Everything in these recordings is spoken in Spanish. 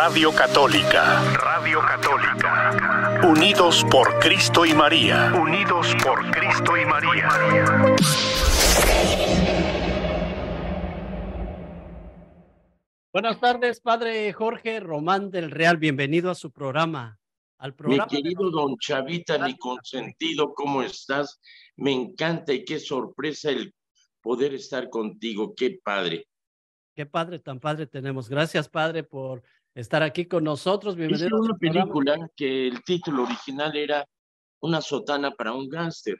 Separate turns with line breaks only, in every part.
Radio Católica. Radio Católica. Unidos por Cristo y María. Unidos por Cristo y María.
Buenas tardes, Padre Jorge Román del Real. Bienvenido a su programa. Al programa
mi querido don Chavita, mi consentido, ¿cómo estás? Me encanta y qué sorpresa el poder estar contigo. Qué padre.
Qué padre, tan padre tenemos. Gracias, Padre, por estar aquí con nosotros. Bienvenido.
Hice una película que el título original era Una sotana para un gángster.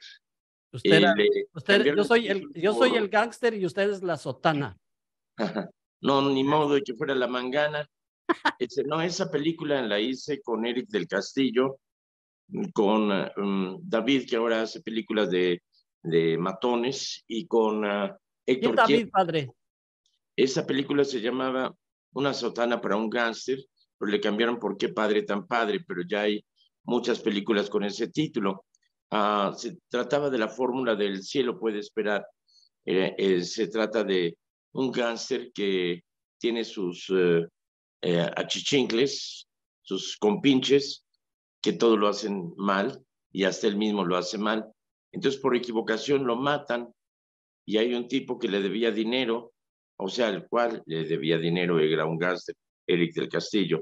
Yo soy el gángster y usted es la sotana.
No, ni modo de que fuera la mangana. No, esa película la hice con Eric del Castillo, con David, que ahora hace películas de matones, y con Héctor.
¿Quién David, Padre?
Esa película se llamaba Una sotana para un gángster, pero le cambiaron por Qué padre tan padre, pero ya hay muchas películas con ese título. Se trataba de la fórmula del cielo puede esperar. Se trata de un gángster que tiene sus achichincles, sus compinches, que todo lo hacen mal y hasta él mismo lo hace mal. Entonces, por equivocación lo matan y hay un tipo que le debía dinero, o sea, el cual le debía dinero, era un gángster, Eric del Castillo.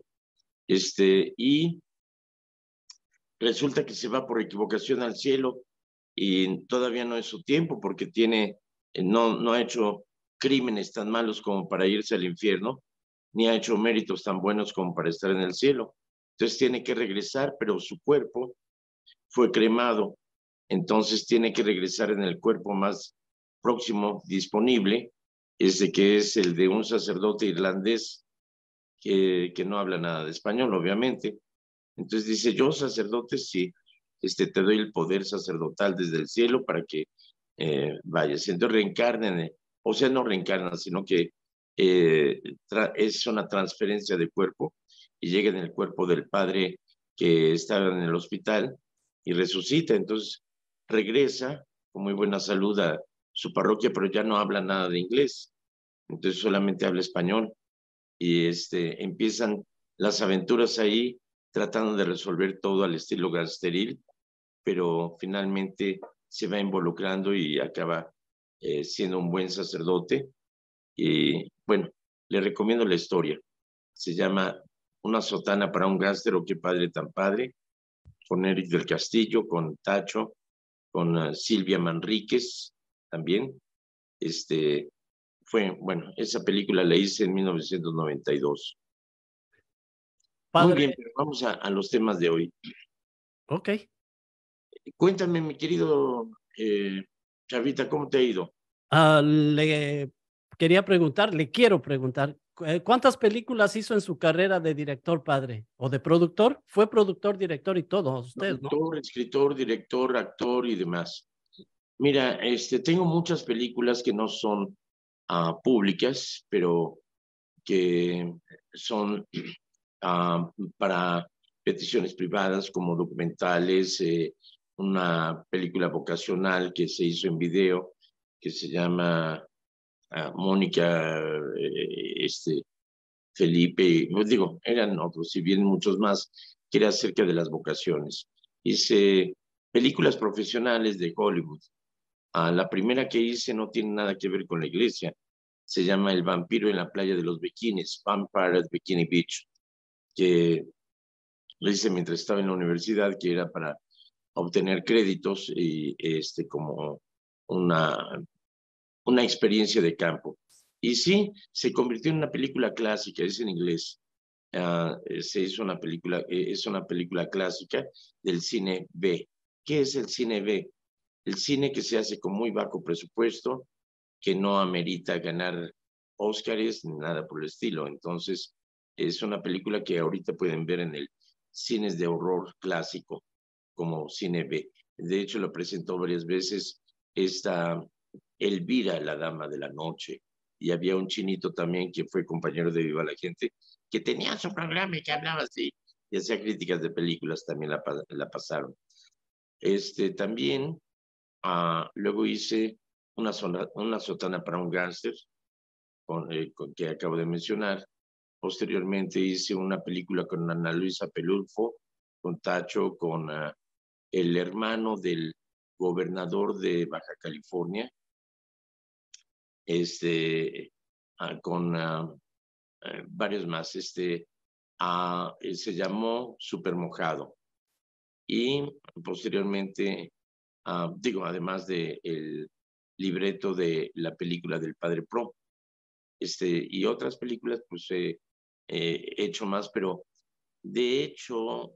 Y resulta que se va por equivocación al cielo y todavía no es su tiempo porque no ha hecho crímenes tan malos como para irse al infierno, ni ha hecho méritos tan buenos como para estar en el cielo. Entonces tiene que regresar, pero su cuerpo fue cremado, entonces tiene que regresar en el cuerpo más próximo disponible, que es el de un sacerdote irlandés que no habla nada de español, obviamente. Entonces dice, yo sacerdote, sí, te doy el poder sacerdotal desde el cielo para que vayas. Entonces reencarnen, o sea, no reencarnan, sino que es una transferencia de cuerpo y llega en el cuerpo del padre que estaba en el hospital y resucita. Entonces regresa con muy buena salud a su parroquia, pero ya no habla nada de inglés, entonces solamente habla español y empiezan las aventuras ahí tratando de resolver todo al estilo gangsteril, pero finalmente se va involucrando y acaba siendo un buen sacerdote. Y bueno, le recomiendo la historia. Se llama Una sotana para un gángster o Qué padre tan padre, con Eric del Castillo, con Tacho, con Silvia Manríquez también. Bueno, esa película la hice en 1992.
Padre.
Muy bien, pero vamos a los temas de hoy.
Ok.
Cuéntame, mi querido Chavita, ¿cómo te ha ido?
Le quiero preguntar, ¿cuántas películas hizo en su carrera de director, Padre? ¿O de productor? Fue productor, director y todo, usted, ¿no?
Productor, escritor, director, actor y demás. Mira, tengo muchas películas que no son públicas, pero que son para peticiones privadas, como documentales, una película vocacional que se hizo en video, que se llama Mónica, Felipe, no digo, eran otros, si bien muchos más, que era acerca de las vocaciones. Hice películas profesionales de Hollywood. La primera que hice no tiene nada que ver con la iglesia. Se llama El vampiro en la playa de los bikinis, Vampire at Bikini Beach, que lo hice mientras estaba en la universidad, que era para obtener créditos y como una experiencia de campo. Y sí, se convirtió en una película clásica, es en inglés. Se hizo es una película clásica del cine B. ¿Qué es el cine B? El cine que se hace con muy bajo presupuesto, que no amerita ganar Óscares ni nada por el estilo. Entonces, es una película que ahorita pueden ver en el cines de horror clásico, como cine B. De hecho, lo presentó varias veces esta Elvira, la dama de la noche, y había un chinito también que fue compañero de Viva la Gente, que tenía su programa y que hablaba así, y hacía críticas de películas, también la pasaron. También, luego hice una sotana para un gángster, con que acabo de mencionar, Posteriormente hice una película con Ana Luisa Pelulfo, con Tacho, con el hermano del gobernador de Baja California, con varios más. Se llamó Super Mojado. Y posteriormente, además del libreto de la película del Padre Pro, y otras películas, pues he hecho más, pero de hecho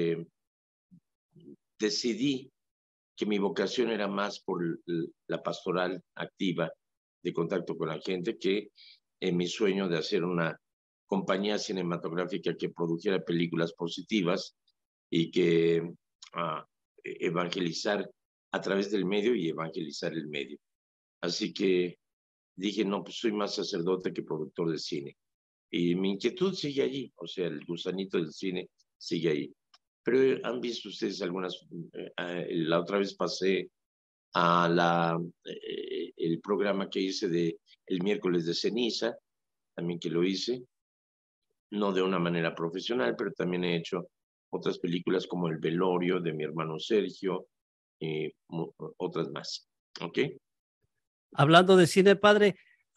decidí que mi vocación era más por la pastoral activa de contacto con la gente que mi sueño de hacer una compañía cinematográfica que produjera películas positivas y que evangelizar a través del medio y evangelizar el medio. Así que dije, no, pues soy más sacerdote que productor de cine. Y mi inquietud sigue allí, o sea, el gusanito del cine sigue ahí. Pero han visto ustedes algunas, la otra vez pasé a el programa que hice de el miércoles de ceniza, también que lo hice, no de una manera profesional, pero también he hecho otras películas como El velorio de mi hermano Sergio y otras más. ¿Ok?
Hablando de cine, padre,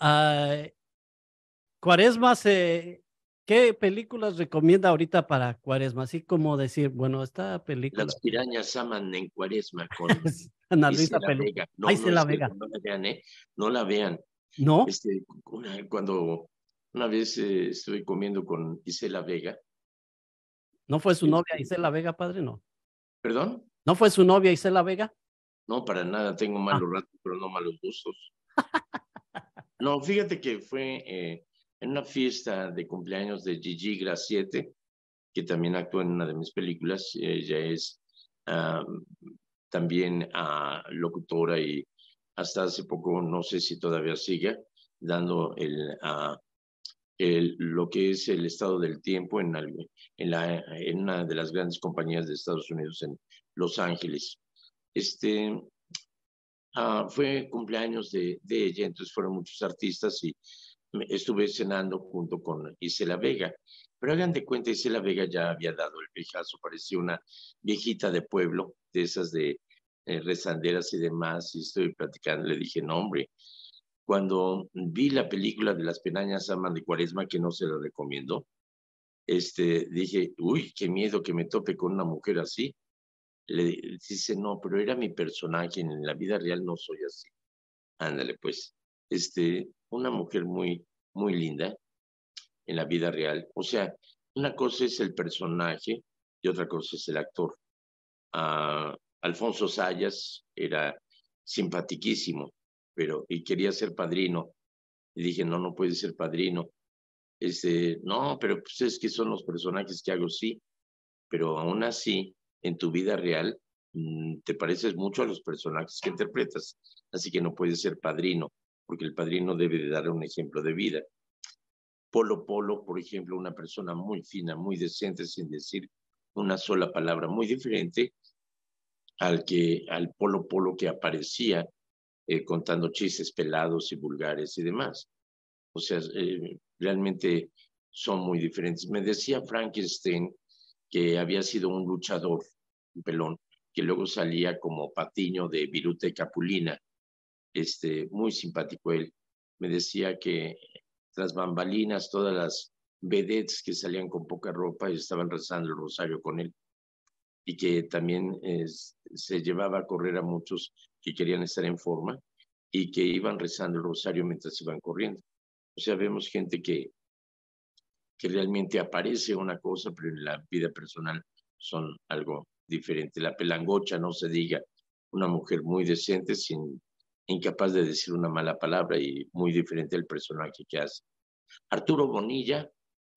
Cuaresma, ¿qué películas recomienda ahorita para Cuaresma? Así como decir, bueno, esta película.
Las pirañas aman en Cuaresma con
Ana Luisa
Isela
Pelú.
Vega.
Ahí
No,
se
no
la
es
Vega.
cierto, no la vean, ¿eh? No la vean.
¿No?
Cuando una vez estuve comiendo con Isela Vega.
¿No fue su novia Isela Vega, padre? No.
¿Perdón?
¿No fue su novia Isela Vega?
No, para nada, tengo malos ratos, pero no malos gustos. No, fíjate que fue en una fiesta de cumpleaños de Gigi Graciete, que también actuó en una de mis películas. Ella es también locutora y hasta hace poco, no sé si todavía sigue, dando lo que es el estado del tiempo en una de las grandes compañías de Estados Unidos en Los Ángeles. Fue cumpleaños de ella, entonces fueron muchos artistas y estuve cenando junto con Isela Vega. Pero hagan de cuenta, Isela Vega ya había dado el viejazo, parecía una viejita de pueblo, de esas de rezanderas y demás, y estoy platicando, le dije, no hombre, cuando vi la película de Las Pirañas Aman de Cuaresma, que no se la recomiendo, dije, uy, qué miedo que me tope con una mujer así. Le dice, no, pero era mi personaje, en la vida real no soy así. Ándale, pues, una mujer muy, muy linda en la vida real. O sea, una cosa es el personaje y otra cosa es el actor. Alfonso Sayas era simpatiquísimo, y quería ser padrino. Y dije, no, no puede ser padrino. No, pero pues es que son los personajes que hago, sí, pero aún así, en tu vida real, te pareces mucho a los personajes que interpretas, así que no puedes ser padrino, porque el padrino debe de dar un ejemplo de vida. Polo Polo, por ejemplo, una persona muy fina, muy decente, sin decir una sola palabra, muy diferente al Polo Polo que aparecía contando chistes pelados y vulgares y demás. O sea, realmente son muy diferentes. Me decía Frankenstein que había sido un luchador, un pelón, que luego salía como Patiño de Viruta y Capulina, muy simpático él. Me decía que tras bambalinas, todas las vedettes que salían con poca ropa y estaban rezando el rosario con él, y que también se llevaba a correr a muchos que querían estar en forma y que iban rezando el rosario mientras iban corriendo. O sea, vemos gente que realmente aparece una cosa, pero en la vida personal son algo diferente. La pelangocha, no se diga, una mujer muy decente, incapaz de decir una mala palabra y muy diferente al personaje que hace. Arturo Bonilla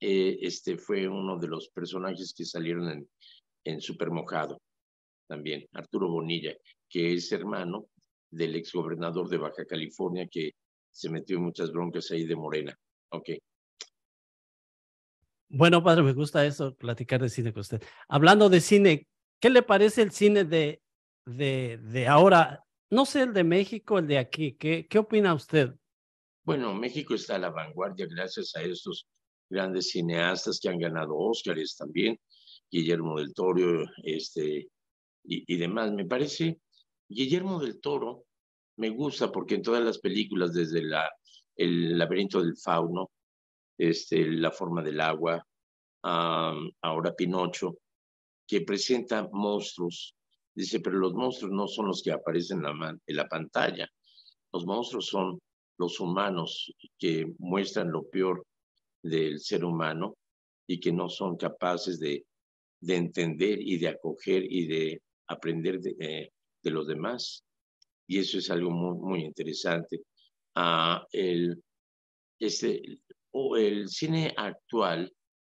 fue uno de los personajes que salieron en Super Mojado, también. Arturo Bonilla, que es hermano del exgobernador de Baja California que se metió en muchas broncas ahí de Morena. Ok.
Bueno, padre, me gusta eso, platicar de cine con usted. Hablando de cine, ¿qué le parece el cine de ahora? No sé, el de México, el de aquí. ¿Qué opina usted?
Bueno, México está a la vanguardia gracias a estos grandes cineastas que han ganado Óscares también, Guillermo del Toro, y demás. Me parece, Guillermo del Toro me gusta porque en todas las películas, desde El laberinto del fauno, La forma del agua, ahora Pinocho, que presenta monstruos. Dice, pero los monstruos no son los que aparecen en la pantalla. Los monstruos son los humanos que muestran lo peor del ser humano y que no son capaces de entender y de acoger y de aprender de los demás. Y eso es algo muy, muy interesante. El cine actual,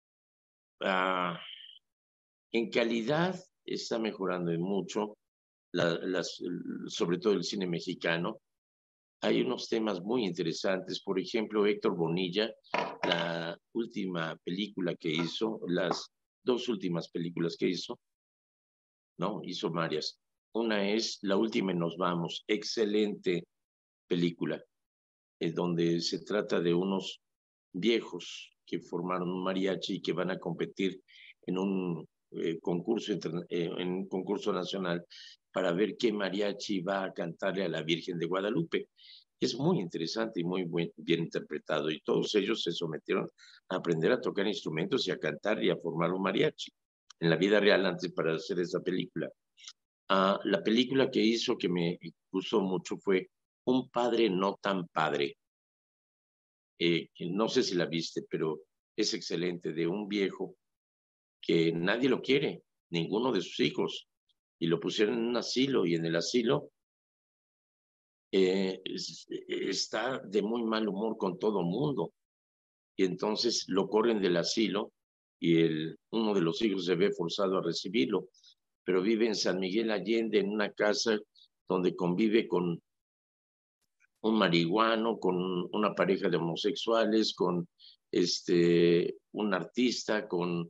en calidad, está mejorando en mucho, sobre todo el cine mexicano. Hay unos temas muy interesantes. Por ejemplo, Héctor Bonilla, la última película que hizo, las dos últimas películas que hizo, ¿no? Hizo varias. Una es La última y nos vamos. Excelente película, donde se trata de unos viejos que formaron un mariachi y que van a competir en un concurso nacional para ver qué mariachi va a cantarle a la Virgen de Guadalupe. Es muy interesante y muy bien interpretado, y todos ellos se sometieron a aprender a tocar instrumentos y a cantar y a formar un mariachi en la vida real antes para hacer esa película. La película que hizo que me gustó mucho fue Un padre no tan padre. No sé si la viste, pero es excelente, de un viejo que nadie lo quiere, ninguno de sus hijos, y lo pusieron en un asilo, y en el asilo está de muy mal humor con todo mundo, y entonces lo corren del asilo y uno de los hijos se ve forzado a recibirlo, pero vive en San Miguel Allende en una casa donde convive con un marihuano, con una pareja de homosexuales, con un artista,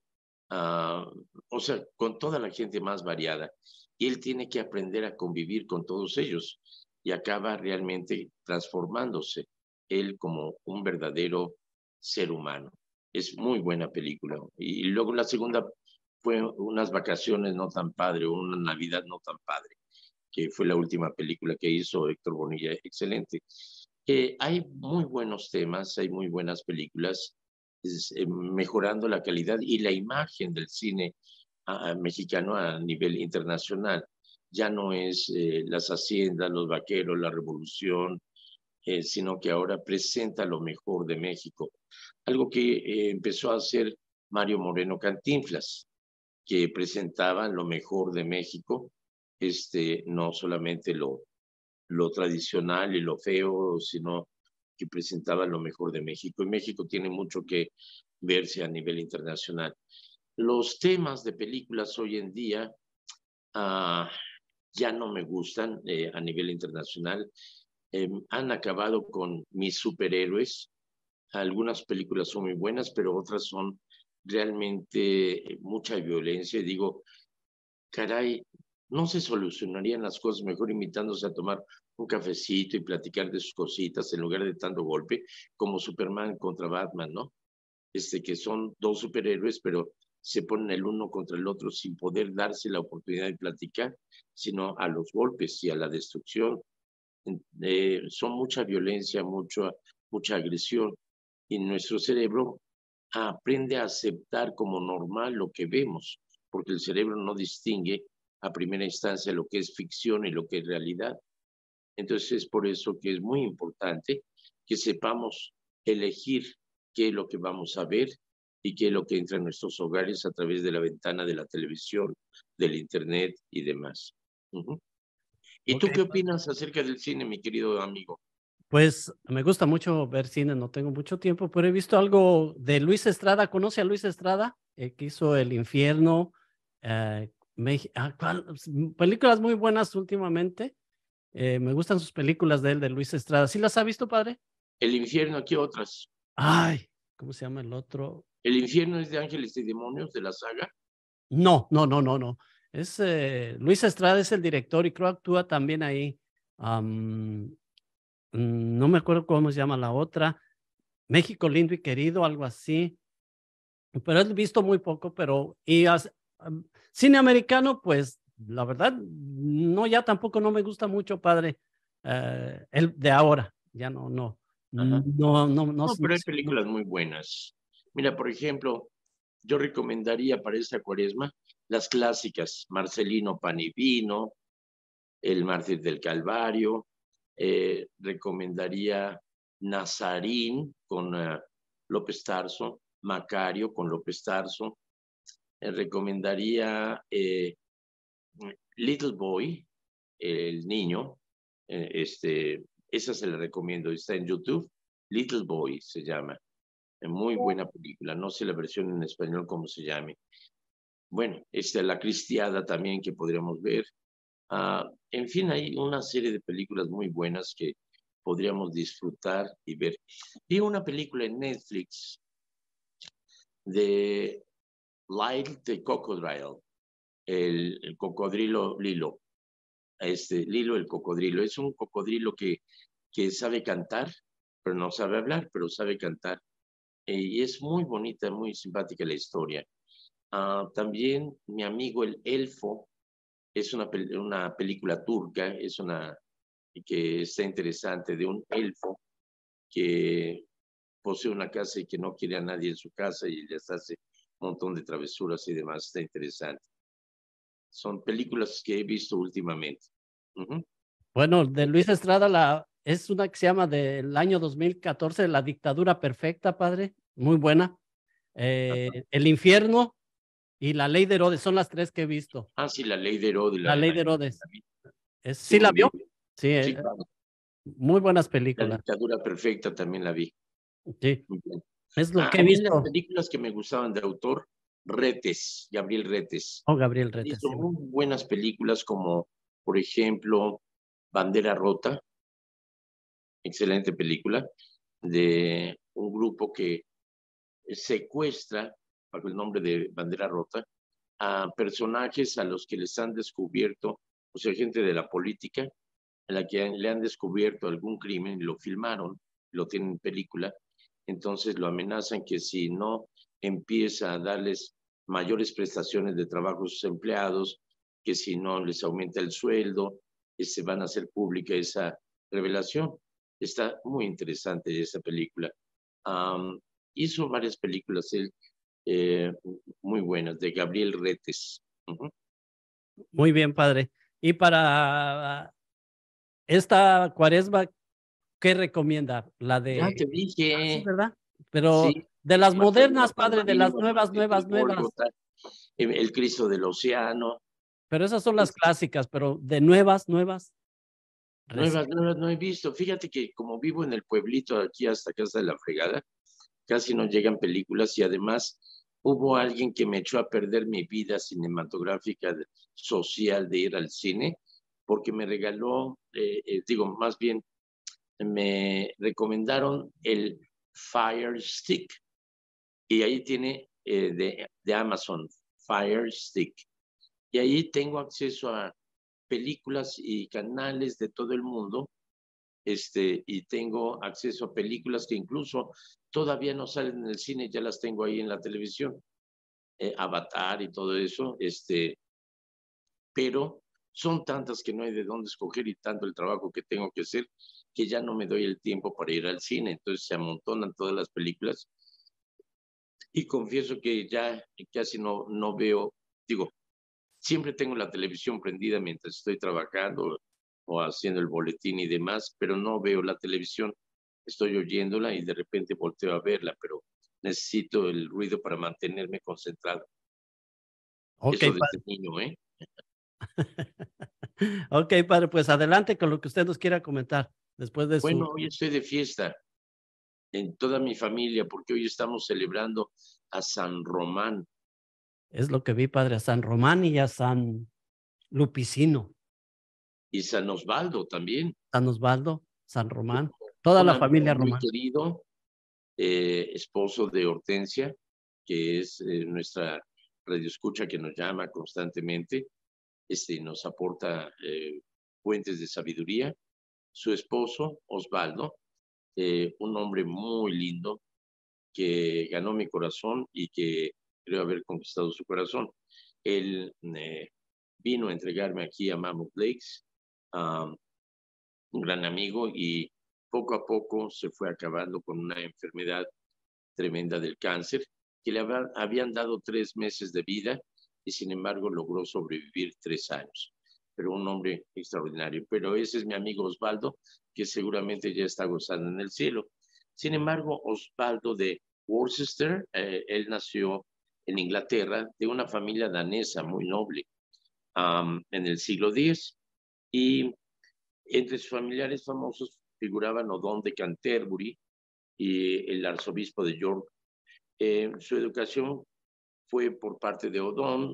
o sea, con toda la gente más variada. Y él tiene que aprender a convivir con todos ellos y acaba realmente transformándose él como un verdadero ser humano. Es muy buena película. Y luego la segunda fue Unas vacaciones no tan padre, o Una Navidad no tan padre, que fue la última película que hizo Héctor Bonilla, excelente. Hay muy buenos temas, hay muy buenas películas, mejorando la calidad y la imagen del cine mexicano a nivel internacional. Ya no es Las Haciendas, Los Vaqueros, La Revolución, sino que ahora presenta lo mejor de México. Algo que empezó a hacer Mario Moreno Cantinflas, que presentaba lo mejor de México, no solamente lo tradicional y lo feo, sino que presentaba lo mejor de México. Y México tiene mucho que verse a nivel internacional. Los temas de películas hoy en día ya no me gustan a nivel internacional. Han acabado con mis superhéroes. Algunas películas son muy buenas, pero otras son realmente mucha violencia. Y digo, caray, ¿no se solucionarían las cosas mejor invitándose a tomar un cafecito y platicar de sus cositas en lugar de tanto golpe, como Superman contra Batman, ¿no? Que son dos superhéroes, pero se ponen el uno contra el otro sin poder darse la oportunidad de platicar, sino a los golpes y a la destrucción. Son mucha violencia, mucha agresión, y nuestro cerebro aprende a aceptar como normal lo que vemos, porque el cerebro no distingue a primera instancia lo que es ficción y lo que es realidad. Entonces es por eso que es muy importante que sepamos elegir qué es lo que vamos a ver y qué es lo que entra en nuestros hogares a través de la ventana de la televisión, del internet y demás. ¿Y tú qué opinas acerca del cine, mi querido amigo?
Pues me gusta mucho ver cine, no tengo mucho tiempo, pero he visto algo de Luis Estrada. ¿Conoce a Luis Estrada? Que hizo El Infierno. Películas muy buenas últimamente. Me gustan sus películas de él, de Luis Estrada. ¿Sí las ha visto, padre?
El Infierno, ¿qué otras?
Ay, ¿cómo se llama el otro?
¿El Infierno es de Ángeles y Demonios, de la saga?
No. Es Luis Estrada es el director y creo actúa también ahí. No me acuerdo cómo se llama la otra. México lindo y querido, algo así. pero he visto muy poco, pero cine americano, pues la verdad, no, ya tampoco no me gusta mucho, padre, el de ahora, ya no,
Ajá.
no,
No, pero hay
sé
películas
mucho.
muy buenas. Mira, por ejemplo, yo recomendaría para esta cuaresma las clásicas, Marcelino Pan y Vino, El Mártir del Calvario, recomendaría Nazarín con López Tarso, Macario con López Tarso, recomendaría Little Boy, el niño, esa se la recomiendo, está en YouTube, Little Boy se llama, muy buena película, no sé la versión en español cómo se llame. Bueno, La Cristiada también que podríamos ver. En fin, hay una serie de películas muy buenas que podríamos disfrutar y ver. Vi una película en Netflix de Lyle the Crocodile, el cocodrilo Lilo. Lilo el cocodrilo. Es un cocodrilo que sabe cantar, pero no sabe hablar, pero sabe cantar. Y es muy bonita, muy simpática la historia. También mi amigo el Elfo es una película turca, que está interesante, de un elfo que posee una casa y que no quiere a nadie en su casa y les hace un montón de travesuras y demás. Está interesante. Son películas que he visto últimamente. Uh-huh.
Bueno, de Luis Estrada, es una que se llama del año 2014, La Dictadura Perfecta, padre, muy buena. El Infierno y La Ley de Herodes son las tres que he visto.
Sí, La Ley de Herodes.
La Ley de Herodes.
Sí,
¿Sí la
muy
vio?
bien.
Sí,
Sí, claro.
muy buenas
La
películas.
Dictadura Perfecta también la vi.
Sí,
Muy bien.
es lo que
A
he
mí las
visto.
películas que me gustaban de autor, Retes, Gabriel Retes.
Oh, Gabriel Retes,
Hizo
sí.
muy buenas películas como, por ejemplo, Bandera Rota, excelente película, de un grupo que secuestra, bajo el nombre de Bandera Rota, a personajes a los que les han descubierto, o sea, gente de la política, a la que le han descubierto algún crimen, lo filmaron, lo tienen en película, entonces lo amenazan que si no empieza a darles mayores prestaciones de trabajo a sus empleados, que si no les aumenta el sueldo, se van a hacer pública esa revelación. Está muy interesante esa película. Hizo varias películas él, eh, muy buenas, de Gabriel Retes. Uh-huh.
Muy bien, padre. Y para esta cuaresma, ¿qué recomienda? La
Ya te
de... sí,
dije,
¿verdad? Pero
sí,
de las
Marcelino
modernas, padre, de las
Panavino,
nuevas,
Martín del
nuevas, nuevas.
Gólgota, El Cristo del Océano.
Pero esas son las clásicas, pero de nuevas, nuevas,
Nuevas,
recién.
nuevas no he visto. Fíjate que como vivo en el pueblito aquí hasta Casa de la Fregada, casi no llegan películas y además hubo alguien que me echó a perder mi vida cinematográfica, social de ir al cine, porque me regaló, digo, más bien me recomendaron el Fire Stick y ahí tiene de Amazon, Fire Stick. Y ahí tengo acceso a películas y canales de todo el mundo, y tengo acceso a películas que incluso todavía no salen en el cine, ya las tengo ahí en la televisión, Avatar y todo eso, pero son tantas que no hay de dónde escoger y tanto el trabajo que tengo que hacer que ya no me doy el tiempo para ir al cine, entonces se amontonan todas las películas y confieso que ya casi no veo, digo, siempre tengo la televisión prendida mientras estoy trabajando o haciendo el boletín y demás, pero no veo la televisión, estoy oyéndola y de repente volteo a verla, pero necesito el ruido para mantenerme concentrado.
Ok,
Eso desde
padre.
niño, ¿eh?
Ok, padre, pues adelante con lo que usted nos quiera comentar después de su...
Bueno, hoy estoy de fiesta en toda mi familia porque hoy estamos celebrando a San Román
Es lo que vi, padre, a San Román y a San Lupicino,
y San Osvaldo también,
San Osvaldo, San Román, toda
un
la
amigo
familia
muy
Román.
querido, esposo de Hortensia, que es nuestra radioescucha que nos llama constantemente, nos aporta fuentes de sabiduría. Su esposo, Osvaldo, un hombre muy lindo, que ganó mi corazón y que creo haber conquistado su corazón. Él vino a entregarme aquí a Mammoth Lakes, un gran amigo, y poco a poco se fue acabando con una enfermedad tremenda del cáncer, que le habían dado 3 meses de vida y sin embargo logró sobrevivir 3 años. Pero un hombre extraordinario. Pero ese es mi amigo Osvaldo, que seguramente ya está gozando en el cielo. Sin embargo, Osvaldo de Worcester, él nació en Inglaterra de una familia danesa muy noble en el siglo X, y entre sus familiares famosos figuraban Odón de Canterbury y el arzobispo de York. Su educación fue por parte de Odón,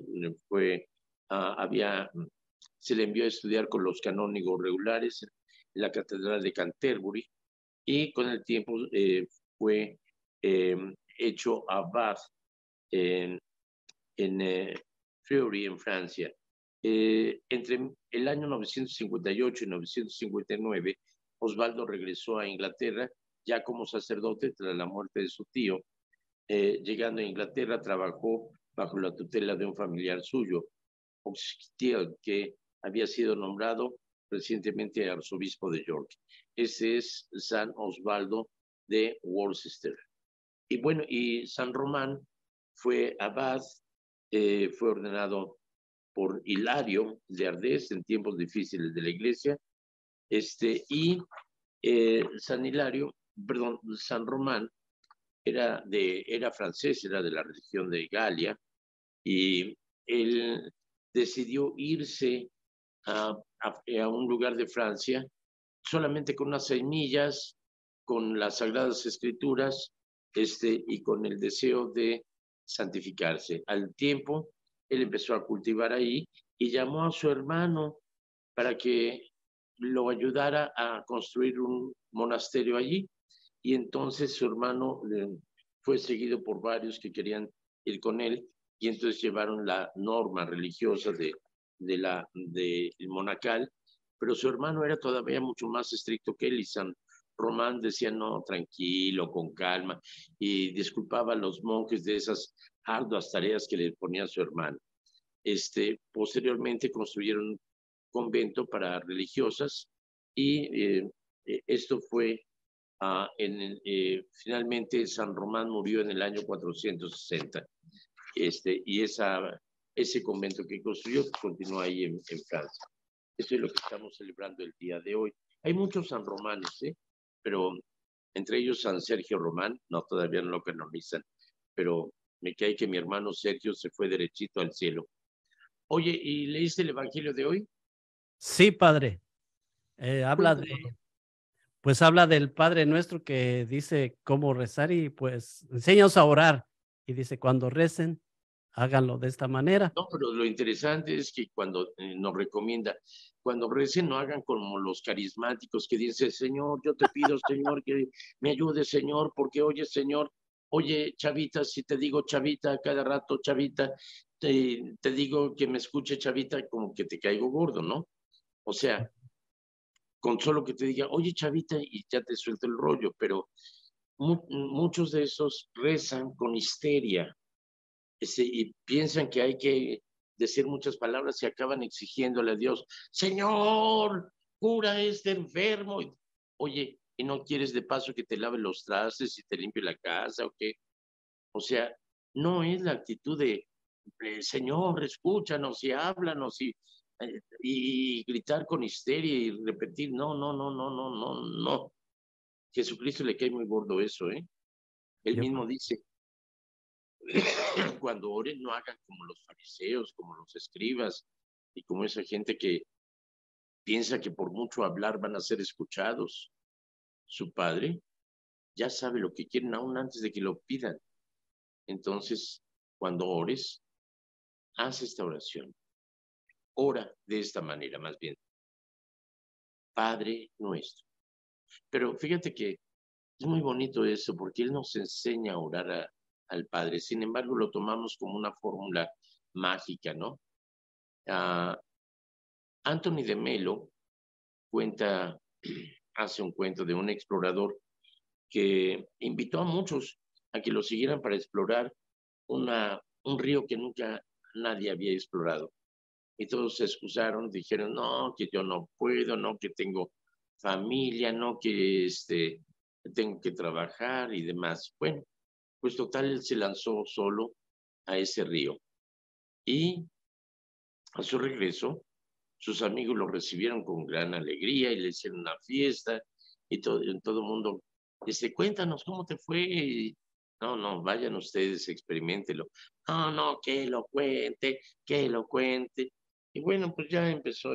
se le envió a estudiar con los canónigos regulares en la Catedral de Canterbury, y con el tiempo fue hecho abad en Fleury, en Francia. Entre el año 958 y 959, Osvaldo regresó a Inglaterra ya como sacerdote tras la muerte de su tío. Llegando a Inglaterra, trabajó bajo la tutela de un familiar suyo, Oxtiel, que había sido nombrado recientemente arzobispo de York. Ese es San Osvaldo de Worcester. Y bueno, y San Román fue abad, fue ordenado por Hilario de Ardés en tiempos difíciles de la iglesia, y San Román era francés, era de la región de Galia, y él decidió irse a un lugar de Francia solamente con unas semillas, con las Sagradas Escrituras, y con el deseo de santificarse. Al tiempo, él empezó a cultivar ahí y llamó a su hermano para que lo ayudara a construir un monasterio allí. Y entonces su hermano fue seguido por varios que querían ir con él, y entonces llevaron la norma religiosa del monacal, pero su hermano era todavía mucho más estricto que él, y San Román decía, no, tranquilo, con calma, y disculpaba a los monjes de esas arduas tareas que le ponía su hermano. Posteriormente construyeron un convento para religiosas, y esto fue finalmente San Román murió en el año 460, y ese convento que construyó continúa ahí en Francia. Esto es lo que estamos celebrando el día de hoy. Hay muchos San Romanes, pero entre ellos San Sergio Román, no, todavía no lo canonizan, pero me cae que mi hermano Sergio se fue derechito al cielo. Oye, ¿y leíste el Evangelio de hoy?
Sí, padre. Habla del Padre Nuestro, que dice cómo rezar, y pues enséñanos a orar. Y dice, cuando recen, háganlo de esta manera.
No, pero lo interesante es que cuando nos recomienda, cuando recen, no hagan como los carismáticos que dicen, Señor, yo te pido, Señor, que me ayude, Señor, porque oye, Señor, oye, chavita, si te digo chavita cada rato, chavita, te digo que me escuche, chavita, como que te caigo gordo, ¿no? O sea, con solo que te diga, oye, chavita, y ya te suelto el rollo, pero muchos de esos rezan con histeria, y piensan que hay que decir muchas palabras y acaban exigiéndole a Dios, Señor, cura a este enfermo. Oye, ¿y no quieres de paso que te lave los trastes y te limpie la casa o qué? O sea, no es la actitud de, Señor, escúchanos y háblanos y gritar con histeria y repetir, no, no, no, no, no, no, no. Jesucristo le cae muy gordo eso, ¿eh? Él mismo dice, cuando oren no hagan como los fariseos, como los escribas y como esa gente que piensa que por mucho hablar van a ser escuchados. Su Padre ya sabe lo que quieren aún antes de que lo pidan. Entonces, cuando ores, haz esta oración. Ora de esta manera, más bien. Padre nuestro. Pero fíjate que es muy bonito eso, porque Él nos enseña a orar al Padre. Sin embargo, lo tomamos como una fórmula mágica, ¿no? Anthony de Melo hace un cuento de un explorador que invitó a muchos a que lo siguieran para explorar un río que nunca nadie había explorado. Y todos se excusaron, dijeron, no, que yo no puedo, no, que tengo familia, no, que tengo que trabajar y demás. Bueno, pues total, él se lanzó solo a ese río. Y a su regreso, sus amigos lo recibieron con gran alegría y le hicieron una fiesta y todo el mundo, cuéntanos cómo te fue. Y, no, no, vayan ustedes, experimentenlo. No, no, que lo cuente, que lo cuente. Y bueno, pues ya empezó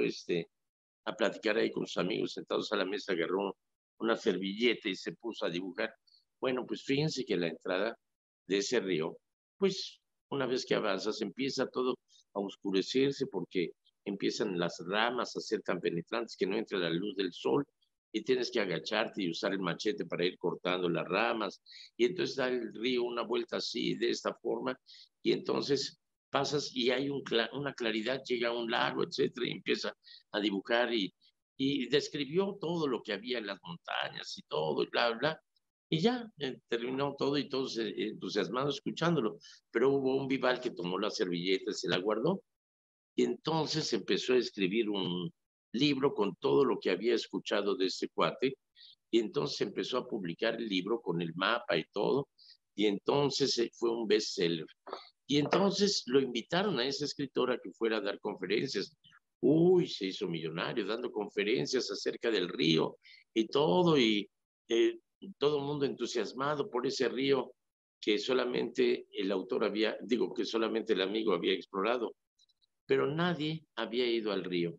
a platicar ahí con sus amigos sentados a la mesa, agarró una servilleta y se puso a dibujar. Bueno, pues fíjense que la entrada de ese río, pues una vez que avanzas empieza todo a oscurecerse porque empiezan las ramas a ser tan penetrantes que no entra la luz del sol y tienes que agacharte y usar el machete para ir cortando las ramas y entonces da el río una vuelta así, de esta forma, y entonces pasas y hay una claridad, llega a un lago, etcétera, y empieza a dibujar y describió todo lo que había en las montañas y todo, y bla, bla, y ya terminó todo y todos entusiasmados escuchándolo, pero hubo un Vival que tomó la servilleta, se la guardó, y entonces empezó a escribir un libro con todo lo que había escuchado de este cuate, y entonces empezó a publicar el libro con el mapa y todo, y entonces fue un bestseller. Y entonces lo invitaron a esa escritora que fuera a dar conferencias. Uy, se hizo millonario dando conferencias acerca del río y todo, y todo el mundo entusiasmado por ese río que solamente el autor que solamente el amigo había explorado, pero nadie había ido al río.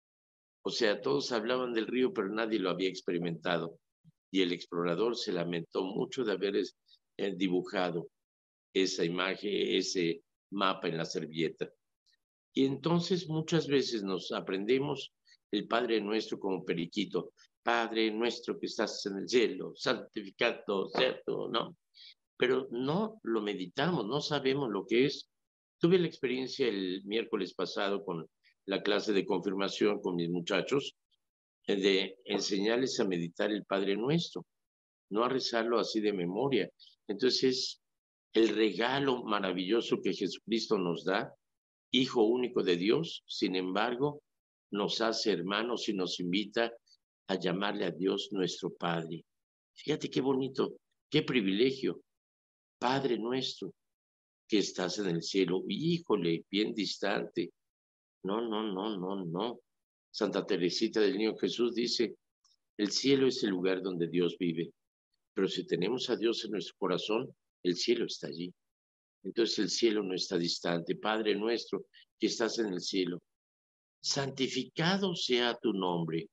O sea, todos hablaban del río, pero nadie lo había experimentado. Y el explorador se lamentó mucho de haber dibujado esa imagen, ese mapa en la servilleta. Y entonces muchas veces nos aprendemos el Padre Nuestro como periquito. Padre nuestro que estás en el cielo, santificado, ¿cierto? ¿No? Pero no lo meditamos, no sabemos lo que es. Tuve la experiencia el miércoles pasado con la clase de confirmación con mis muchachos de enseñarles a meditar el Padre Nuestro, no a rezarlo así de memoria. Entonces, el regalo maravilloso que Jesucristo nos da, Hijo único de Dios, sin embargo, nos hace hermanos y nos invita a llamarle a Dios nuestro Padre. Fíjate qué bonito, qué privilegio. Padre nuestro que estás en el cielo, híjole, bien distante. No, no, no, no, no. Santa Teresita del Niño Jesús dice, el cielo es el lugar donde Dios vive, pero si tenemos a Dios en nuestro corazón, el cielo está allí. Entonces el cielo no está distante. Padre nuestro que estás en el cielo, santificado sea tu nombre.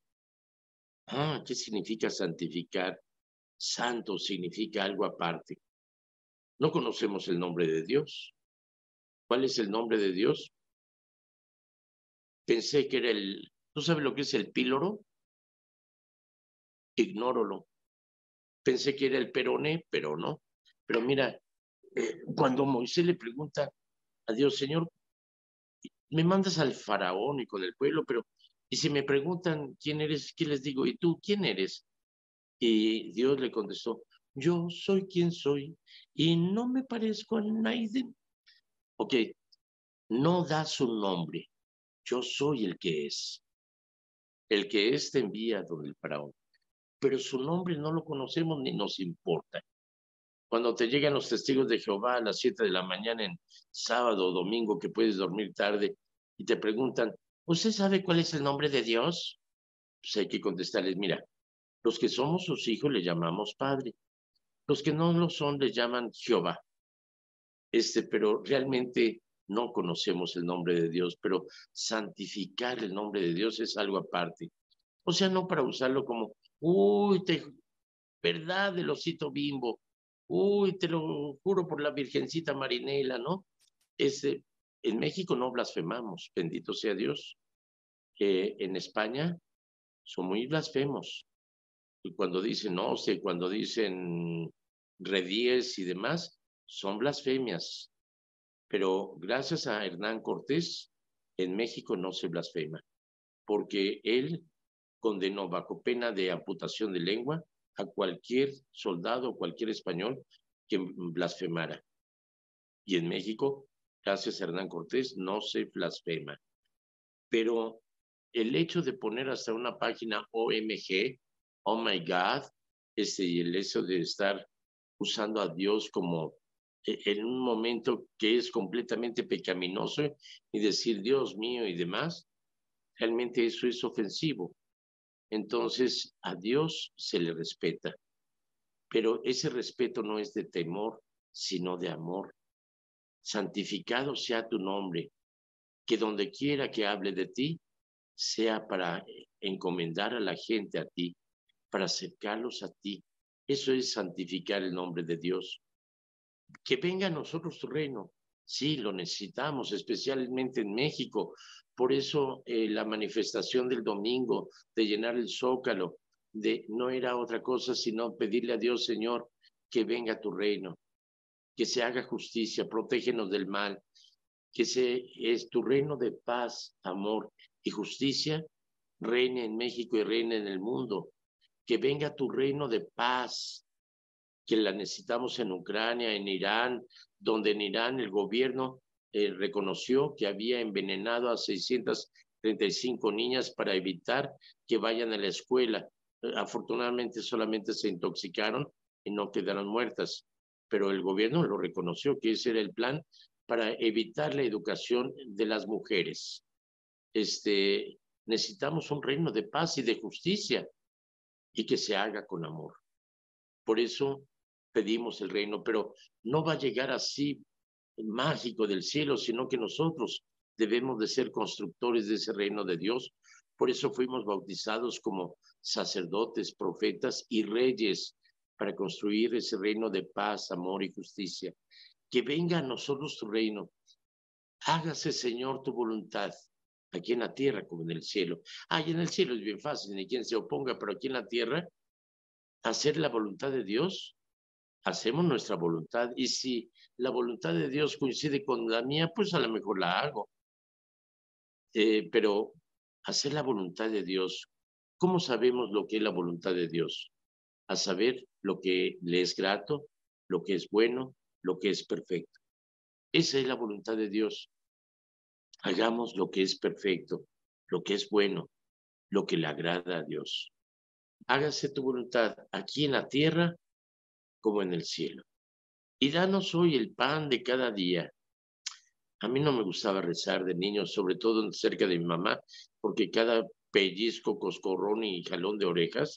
Ah, ¿qué significa santificar? Santo significa algo aparte. No conocemos el nombre de Dios. ¿Cuál es el nombre de Dios? Pensé que era ¿tú sabes lo que es el píloro? Ignóralo. Pensé que era el peroné, pero no. Pero mira, cuando Moisés le pregunta a Dios, Señor, me mandas al faraón y con el pueblo, pero y si me preguntan quién eres, ¿qué les digo? ¿Y tú quién eres? Y Dios le contestó, yo soy quien soy y no me parezco a nadie. Ok, no da su nombre, yo soy el que es. El que es te envía donde el faraón, pero su nombre no lo conocemos ni nos importa. Cuando te llegan los testigos de Jehová a las 7 de la mañana en sábado o domingo que puedes dormir tarde y te preguntan, ¿usted sabe cuál es el nombre de Dios? Pues hay que contestarles, mira, los que somos sus hijos le llamamos Padre, los que no lo son le llaman Jehová. Pero realmente no conocemos el nombre de Dios, pero santificar el nombre de Dios es algo aparte. O sea, no para usarlo como, uy, verdad del osito Bimbo, uy, te lo juro por la Virgencita Marinela, ¿no? En México no blasfemamos, bendito sea Dios. En España son muy blasfemos. Y cuando dicen, no sé, cuando dicen redíes y demás, son blasfemias. Pero gracias a Hernán Cortés, en México no se blasfema, porque él condenó bajo pena de amputación de lengua a cualquier soldado o cualquier español que blasfemara. Y en México, gracias a Hernán Cortés, no se blasfema. Pero el hecho de poner hasta una página OMG, oh my God, y el hecho de estar usando a Dios como en un momento que es completamente pecaminoso y decir Dios mío y demás, realmente eso es ofensivo. Entonces a Dios se le respeta, pero ese respeto no es de temor, sino de amor. Santificado sea tu nombre, que donde quiera que hable de ti, sea para encomendar a la gente a ti, para acercarlos a ti. Eso es santificar el nombre de Dios. Que venga a nosotros tu reino. Sí, lo necesitamos, especialmente en México. Por eso la manifestación del domingo, de llenar el Zócalo, no era otra cosa sino pedirle a Dios, Señor, que venga tu reino, que se haga justicia, protégenos del mal, que es tu reino de paz, amor y justicia, reine en México y reine en el mundo. Que venga tu reino de paz, que la necesitamos en Ucrania, en Irán, donde en Irán el gobierno reconoció que había envenenado a 635 niñas para evitar que vayan a la escuela. Afortunadamente solamente se intoxicaron y no quedaron muertas, pero el gobierno lo reconoció, que ese era el plan para evitar la educación de las mujeres. Necesitamos un reino de paz y de justicia y que se haga con amor. Por eso pedimos el reino, pero no va a llegar así mágico del cielo, sino que nosotros debemos de ser constructores de ese reino de Dios. Por eso fuimos bautizados como sacerdotes, profetas y reyes para construir ese reino de paz, amor y justicia. Que venga a nosotros tu reino. Hágase, Señor, tu voluntad, aquí en la tierra como en el cielo. Y en el cielo es bien fácil, ni quien se oponga, pero aquí en la tierra, hacer la voluntad de Dios, hacemos nuestra voluntad. Y si la voluntad de Dios coincide con la mía, pues a lo mejor la hago. Pero hacer la voluntad de Dios, ¿cómo sabemos lo que es la voluntad de Dios? A saber lo que le es grato, lo que es bueno, lo que es perfecto. Esa es la voluntad de Dios. Hagamos lo que es perfecto, lo que es bueno, lo que le agrada a Dios. Hágase tu voluntad aquí en la tierra como en el cielo. Y danos hoy el pan de cada día. A mí no me gustaba rezar de niño, sobre todo cerca de mi mamá, porque cada pellizco, coscorrón y jalón de orejas,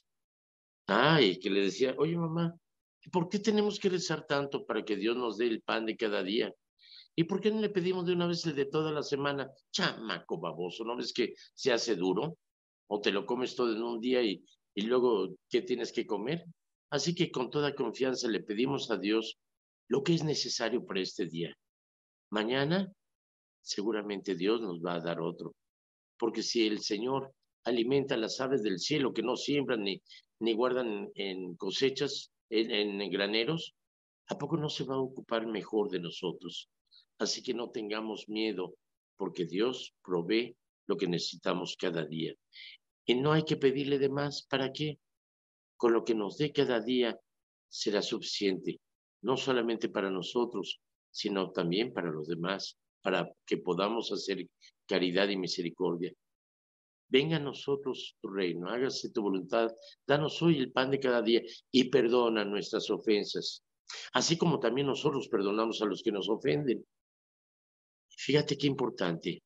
y que le decía, oye mamá, ¿por qué tenemos que rezar tanto para que Dios nos dé el pan de cada día? ¿Y por qué no le pedimos de una vez el de toda la semana? Chamaco baboso, ¿no ves que se hace duro? O te lo comes todo en un día y luego, ¿qué tienes que comer? Así que con toda confianza le pedimos a Dios lo que es necesario para este día. Mañana seguramente Dios nos va a dar otro. Porque si el Señor alimenta a las aves del cielo que no siembran ni guardan en cosechas, en graneros, ¿a poco no se va a ocupar mejor de nosotros? Así que no tengamos miedo, porque Dios provee lo que necesitamos cada día. Y no hay que pedirle de más. ¿Para qué? Con lo que nos dé cada día será suficiente, no solamente para nosotros, sino también para los demás, para que podamos hacer caridad y misericordia. Venga a nosotros tu reino, hágase tu voluntad, danos hoy el pan de cada día y perdona nuestras ofensas, así como también nosotros perdonamos a los que nos ofenden. Fíjate qué importante,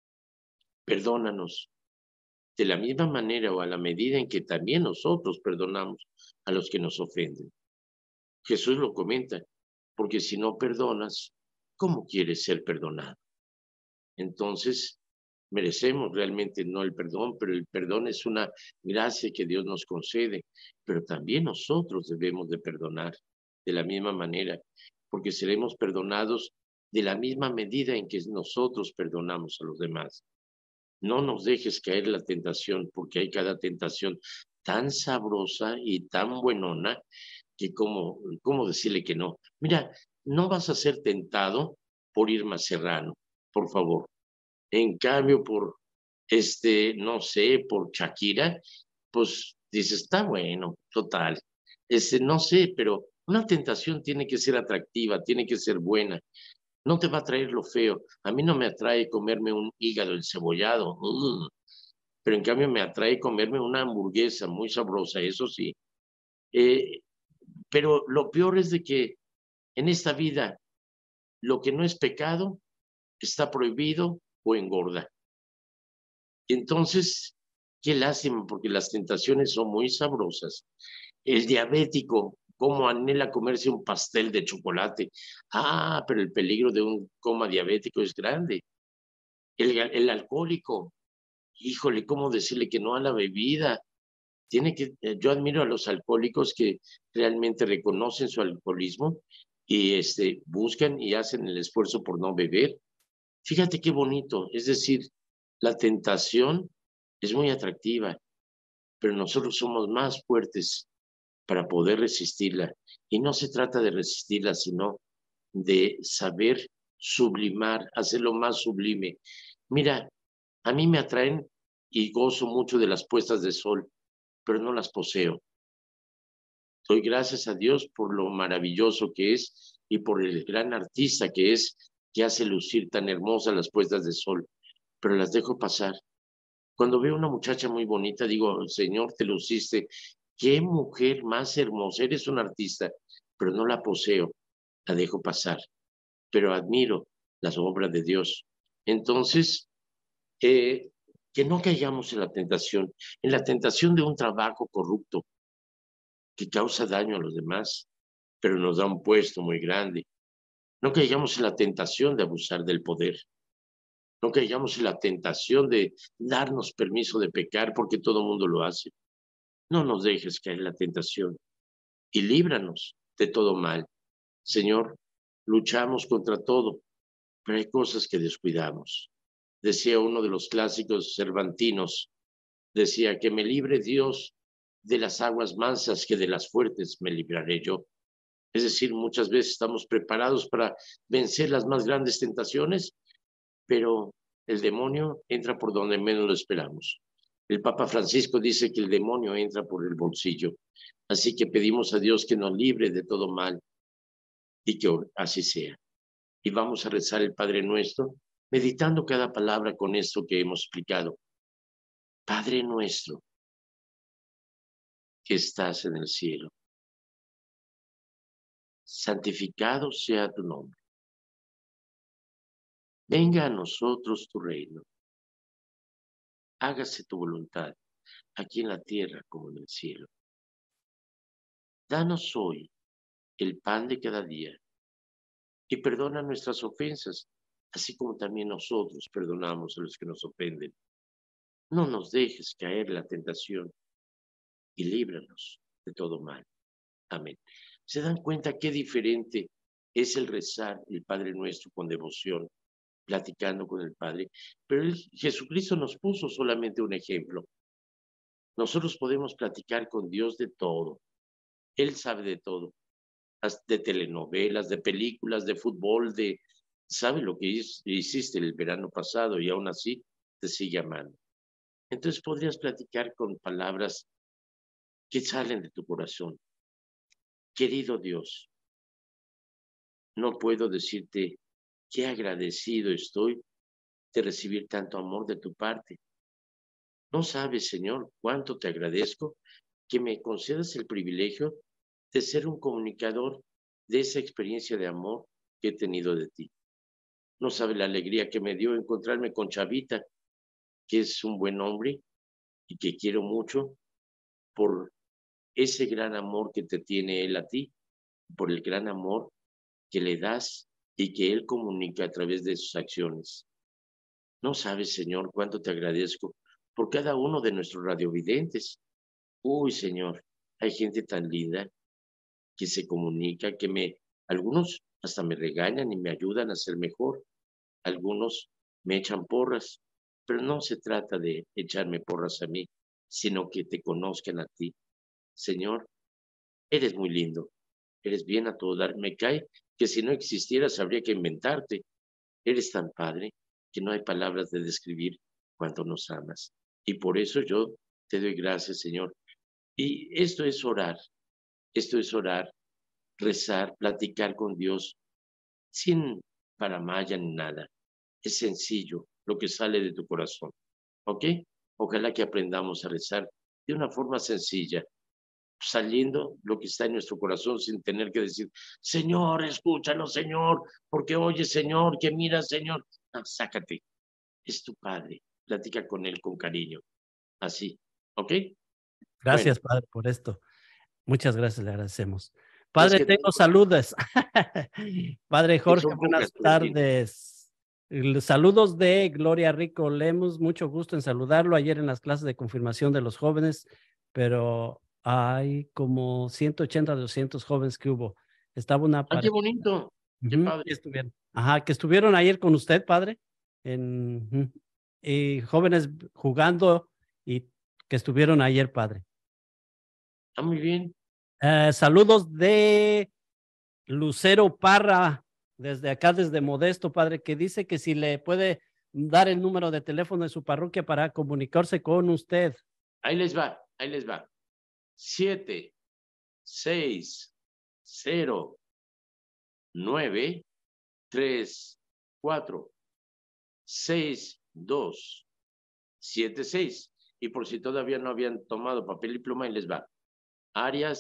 perdónanos de la misma manera o a la medida en que también nosotros perdonamos a los que nos ofenden. Jesús lo comenta, porque si no perdonas, ¿cómo quieres ser perdonado? Entonces, merecemos realmente no el perdón, pero el perdón es una gracia que Dios nos concede, pero también nosotros debemos de perdonar de la misma manera, porque seremos perdonados de la misma medida en que nosotros perdonamos a los demás. No nos dejes caer en la tentación, porque hay cada tentación tan sabrosa y tan buenona que cómo decirle que no. Mira, no vas a ser tentado por Irma Serrano, por favor. En cambio, por no sé, por Shakira, pues dices, está bueno, total. No sé, pero Una tentación tiene que ser atractiva, tiene que ser buena. No te va a traer lo feo. A mí no me atrae comerme un hígado encebollado, pero en cambio me atrae comerme una hamburguesa muy sabrosa, eso sí. Pero lo peor es de que en esta vida lo que no es pecado está prohibido o engorda. Entonces, qué lástima, porque las tentaciones son muy sabrosas. El diabético, cómo anhela comerse un pastel de chocolate. Ah, pero el peligro de un coma diabético es grande. El alcohólico, híjole, ¿cómo decirle que no a la bebida? Yo admiro a los alcohólicos que realmente reconocen su alcoholismo y buscan y hacen el esfuerzo por no beber. Fíjate qué bonito, es decir, la tentación es muy atractiva, pero nosotros somos más fuertes para poder resistirla. Y no se trata de resistirla, sino de saber sublimar, hacerlo más sublime. Mira, a mí me atraen y gozo mucho de las puestas de sol, pero no las poseo. Doy gracias a Dios por lo maravilloso que es y por el gran artista que es, que hace lucir tan hermosas las puestas de sol, pero las dejo pasar. Cuando veo una muchacha muy bonita, digo, Señor, te luciste, qué mujer más hermosa, eres un artista, pero no la poseo, la dejo pasar, pero admiro las obras de Dios. Entonces, que no caigamos en la tentación de un trabajo corrupto que causa daño a los demás, pero nos da un puesto muy grande. No caigamos en la tentación de abusar del poder. No caigamos en la tentación de darnos permiso de pecar porque todo el mundo lo hace. No nos dejes caer en la tentación y líbranos de todo mal. Señor, luchamos contra todo, pero hay cosas que descuidamos. Decía uno de los clásicos cervantinos, decía que me libre Dios de las aguas mansas, que de las fuertes me libraré yo. Es decir, muchas veces estamos preparados para vencer las más grandes tentaciones, pero el demonio entra por donde menos lo esperamos. El Papa Francisco dice que el demonio entra por el bolsillo. Así que pedimos a Dios que nos libre de todo mal y que así sea. Y vamos a rezar el Padre Nuestro, meditando cada palabra con esto que hemos explicado. Padre nuestro, que estás en el cielo, santificado sea tu nombre. Venga a nosotros tu reino. Hágase tu voluntad, aquí en la tierra como en el cielo. Danos hoy el pan de cada día y perdona nuestras ofensas, así como también nosotros perdonamos a los que nos ofenden. No nos dejes caer en la tentación y líbranos de todo mal. Amén. ¿Se dan cuenta qué diferente es el rezar el Padre Nuestro con devoción, platicando con el Padre? Pero Jesucristo nos puso solamente un ejemplo. Nosotros podemos platicar con Dios de todo. Él sabe de todo, de telenovelas, de películas, de fútbol, sabe lo que hiciste el verano pasado y aún así te sigue amando. Entonces podrías platicar con palabras que salen de tu corazón. Querido Dios, no puedo decirte qué agradecido estoy de recibir tanto amor de tu parte. No sabes, Señor, cuánto te agradezco que me concedas el privilegio de ser un comunicador de esa experiencia de amor que he tenido de ti. No sabes la alegría que me dio encontrarme con Chavita, que es un buen hombre y que quiero mucho por ese gran amor que te tiene él a ti, por el gran amor que le das y que él comunica a través de sus acciones. No sabes, Señor, cuánto te agradezco por cada uno de nuestros radiovidentes. Uy, Señor, hay gente tan linda que se comunica, algunos hasta me regañan y me ayudan a ser mejor. Algunos me echan porras, pero no se trata de echarme porras a mí, sino que te conozcan a ti. Señor, eres muy lindo, eres bien a todo dar. Me cae que si no existieras habría que inventarte. Eres tan padre que no hay palabras de describir cuánto nos amas. Y por eso yo te doy gracias, Señor. Y esto es orar rezar, platicar con Dios, sin paramaya ni nada. Es sencillo lo que sale de tu corazón, ¿ok? Ojalá que aprendamos a rezar de una forma sencilla, saliendo lo que está en nuestro corazón sin tener que decir, Señor, escúchalo, Señor, porque oye, Señor, que mira, Señor. No, sácate, es tu Padre, platica con Él con cariño, así, ¿ok?
Gracias,
Bueno,
Padre, por esto. Muchas gracias, le agradecemos.
es
Padre,
que
tengo saludos. Padre
que
Jorge,
son pocas,
buenas
pero en fin.
tardes. Saludos de Gloria Rico Lemus, mucho gusto en saludarlo. Ayer en las clases de confirmación de los jóvenes, pero hay como 180 200 jóvenes que hubo. Estaba una
¡Ah, qué
pareja.
bonito! ¡Qué
Ujú,
padre!
que estuvieron. Ajá, que estuvieron ayer con usted, padre, y jóvenes jugando y que estuvieron ayer, padre.
Ah, muy bien.
Saludos de Lucero Parra, desde acá, desde Modesto, padre, que dice que si le puede dar el número de teléfono de su parroquia para comunicarse con usted.
Ahí les va, ahí les va. 7, 6, 0, 9, 3, 4, 6, 2, 7, 6. Y por si todavía no habían tomado papel y pluma, ahí les va. Área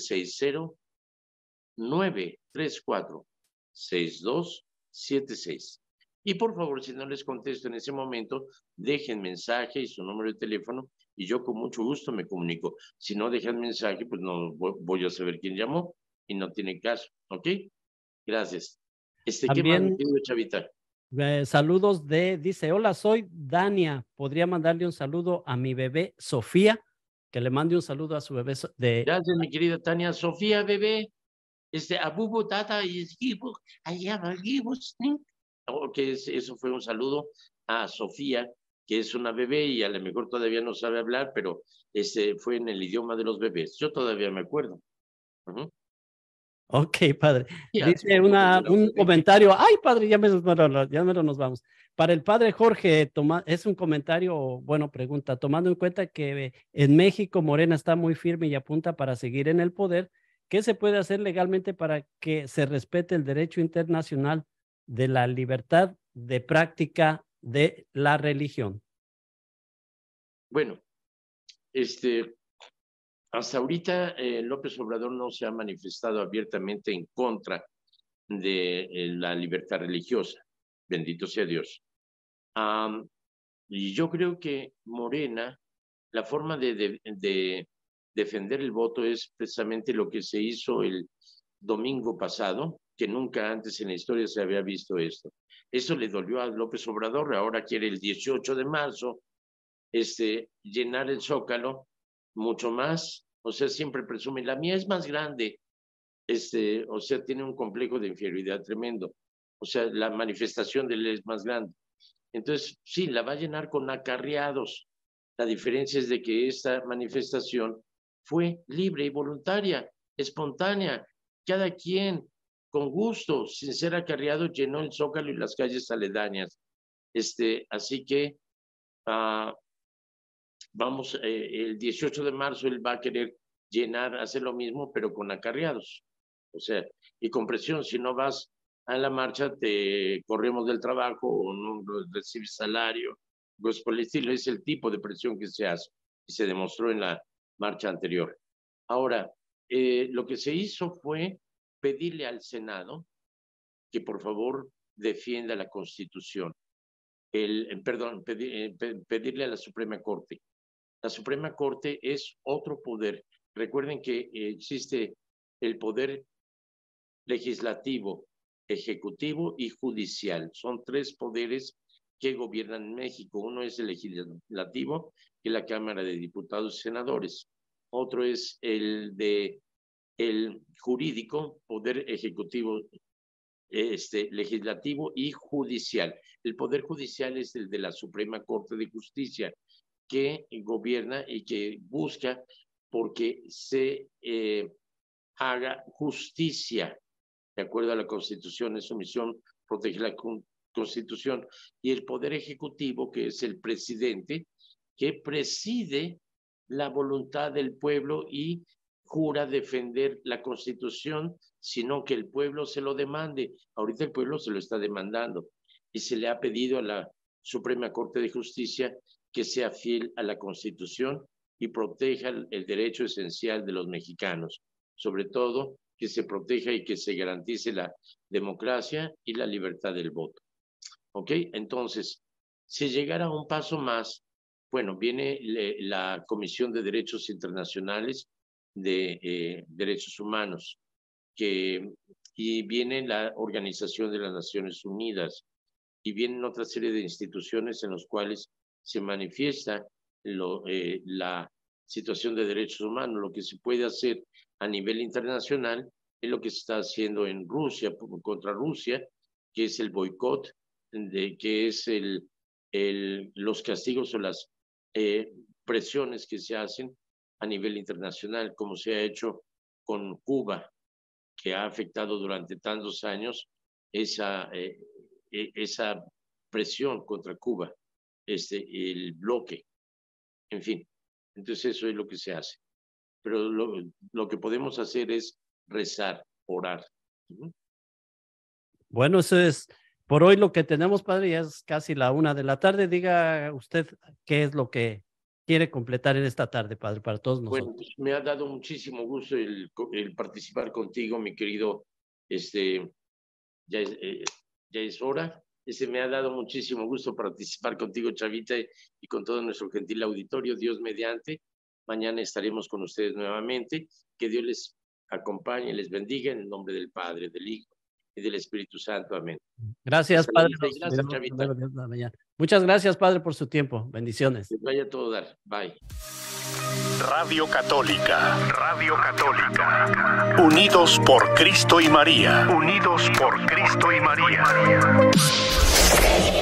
760-934-6276. Y por favor, si no les contesto en ese momento, dejen mensaje y su número de teléfono y yo con mucho gusto me comunico. Si no dejan mensaje, pues no voy a saber quién llamó y no tiene caso, ¿ok? Gracias. ¿Qué más, mi
También
querido Chavita?
saludos dice, hola, soy Dania. ¿Podría mandarle un saludo a mi bebé Sofía? Que le mande un saludo a su bebé
Gracias, mi querida Tania. Sofía, bebé. Abubu, tata, y Gibu, allá va Gibu, eso fue un saludo a Sofía, que es una bebé y a lo mejor todavía no sabe hablar, pero fue en el idioma de los bebés. Yo todavía me acuerdo.
Ok, padre.
Ya,
Dice
cuando era un
un
bebé.
comentario. Ay, padre, ya mero nos vamos. Para el padre Jorge, es un comentario, bueno, pregunta, tomando en cuenta que en México Morena está muy firme y apunta para seguir en el poder, ¿qué se puede hacer legalmente para que se respete el derecho internacional de la libertad de práctica de la religión?
Bueno, hasta ahorita López Obrador no se ha manifestado abiertamente en contra de la libertad religiosa. Bendito sea Dios. Y yo creo que Morena, la forma de defender el voto es precisamente lo que se hizo el domingo pasado, que nunca antes en la historia se había visto esto. Eso le dolió a López Obrador, ahora quiere el 18 de marzo llenar el Zócalo mucho más, o sea, siempre presume, la mía es más grande, o sea, tiene un complejo de inferioridad tremendo, o sea, la manifestación de él es más grande. Entonces, sí, la va a llenar con acarreados. La diferencia es de que esta manifestación fue libre y voluntaria, espontánea. Cada quien, con gusto, sin ser acarreado, llenó el Zócalo y las calles aledañas. Así que vamos, el 18 de marzo él va a querer llenar, hacer lo mismo, pero con acarreados. O sea, y con presión, si no vas a la marcha, te corremos del trabajo o no recibes salario. Pues por el estilo es el tipo de presión que se hace y se demostró en la marcha anterior. Ahora, lo que se hizo fue pedirle al Senado que por favor defienda la Constitución. Perdón, pedirle a la Suprema Corte. La Suprema Corte es otro poder. Recuerden que existe el poder legislativo, ejecutivo y judicial. Son tres poderes que gobiernan en México. Uno es el legislativo, que es la Cámara de Diputados y Senadores. Otro es el jurídico, poder ejecutivo, legislativo y judicial. El poder judicial es el de la Suprema Corte de Justicia, que gobierna y que busca porque se haga justicia de acuerdo a la Constitución. Es su misión proteger la Constitución. Y el Poder Ejecutivo, que es el presidente, que preside la voluntad del pueblo y jura defender la Constitución, sino que el pueblo se lo demande. Ahorita el pueblo se lo está demandando y se le ha pedido a la Suprema Corte de Justicia que sea fiel a la Constitución y proteja el derecho esencial de los mexicanos, sobre todo que se proteja y que se garantice la democracia y la libertad del voto. ¿Ok? Entonces, si llegara a un paso más, bueno, viene la Comisión de Derechos Internacionales de Derechos Humanos, y viene la Organización de las Naciones Unidas, y vienen otra serie de instituciones en las cuales se manifiesta la situación de derechos humanos. Lo que se puede hacer a nivel internacional es lo que se está haciendo en Rusia, contra Rusia, que es el boicot, que es los castigos o las presiones que se hacen a nivel internacional, como se ha hecho con Cuba, que ha afectado durante tantos años esa presión contra Cuba, el bloque, en fin. Entonces eso es lo que se hace. Pero lo que podemos hacer es rezar, orar.
Bueno, eso es por hoy lo que tenemos, padre. Ya es casi la 1 de la tarde. Diga usted qué es lo que quiere completar en esta tarde, padre, para todos nosotros.
Bueno, pues me ha dado muchísimo gusto el participar contigo, mi querido, ya es hora. Me ha dado muchísimo gusto participar contigo, Chavita, y con todo nuestro gentil auditorio. Dios mediante, mañana estaremos con ustedes nuevamente. Que Dios les acompañe, les bendiga en el nombre del Padre, del Hijo y del Espíritu Santo. Amén.
Gracias, padre.
Gracias, Chavita.
Muchas gracias, padre, por su tiempo. Bendiciones.
Que vaya a todo dar. Bye.
Radio Católica. Radio Católica. Unidos por Cristo y María. Unidos por Cristo y María.